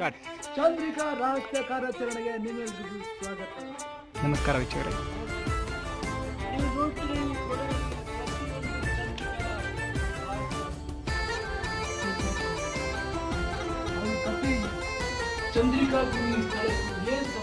Start. Chandrika ರಾಷ್ಟ್ರ ಕಾರ್ಯಾಚರಣೆಗೆ ನಿಮ್ಮೆಲ್ಲರಿಗೂ ಸ್ವಾಗತ. ನಮಸ್ಕಾರ ವೀಕ್ಷಕರೇ. ಚಂದ್ರಿಕಾ ಸ್ಥಳಕ್ಕೂ ಏನ್